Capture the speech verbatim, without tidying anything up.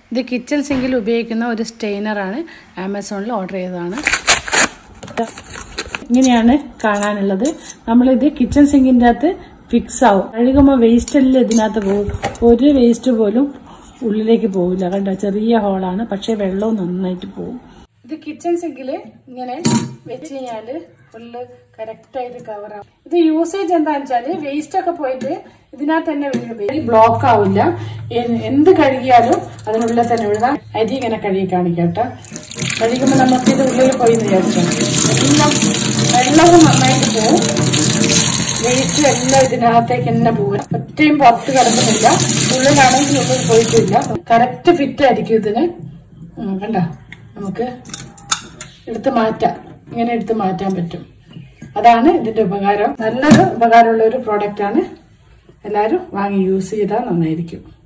ഇത് കിച്ചൺ സിങ്കിൽ ഉപയോഗിക്കുന്ന ഒരു സ്റ്റെയിനറാണ്. ആമസോണിൽ ഓർഡർ ചെയ്തതാണ്. ഇങ്ങനെയാണ് കാണാനുള്ളത്. നമ്മളിത് കിച്ചൺ സിങ്കിൻ്റെ അകത്ത് ഫിക്സ് ആവും. കഴുകുമ്പോൾ വേസ്റ്റ് എല്ലാം ഇതിനകത്ത് പോകും. ഒരു വേസ്റ്റ് പോലും ഉള്ളിലേക്ക് പോകില്ല. കണ്ടോ, ചെറിയ ഹോളാണ്, പക്ഷെ വെള്ളവും നന്നായിട്ട് പോകും. ഇത് കിച്ചൺ സിങ്കില് ഇങ്ങനെ വെച്ച് കഴിഞ്ഞാല് ഫുള്ള് കറക്റ്റായിട്ട് കവറാവും. ഇത് യൂസേജ് എന്താന്ന് വെച്ചാല് വേസ്റ്റ് ഒക്കെ പോയിട്ട് ഇതിനകത്ത് തന്നെ വീഴും. ബ്ലോക്ക് ആവില്ല. എന്ത് കഴുകിയാലും അതിനുള്ളിൽ തന്നെ വിഴുതാം. അരി ഇങ്ങനെ കഴുകി കാണിക്കട്ടെ. കഴുകുമ്പോൾ നമുക്ക് ഇത് ഉള്ളിൽ പോയി വിചാരിച്ചു എല്ലാം വെള്ളവും നന്നായിട്ട് പോവും. വേസ്റ്റ് എല്ലാം ഇതിനകത്തേക്ക് തന്നെ പോകും. ഒറ്റയും പുറത്ത് കിടക്കുന്നില്ല. ഉള്ളിലാണെങ്കിൽ ഉള്ളിൽ പോയിട്ടില്ല. കറക്റ്റ് ഫിറ്റ് ആയിരിക്കും ഇതിന്. കണ്ട, നമുക്ക് എടുത്ത് മാറ്റാം. ഇങ്ങനെ എടുത്ത് മാറ്റാൻ പറ്റും. അതാണ് ഇതിന്റെ ഉപകാരം. നല്ലൊരു ഉപകാരമുള്ള ഒരു പ്രോഡക്റ്റ് ആണ്. എല്ലാവരും വാങ്ങി യൂസ് ചെയ്താൽ നന്നായിരിക്കും.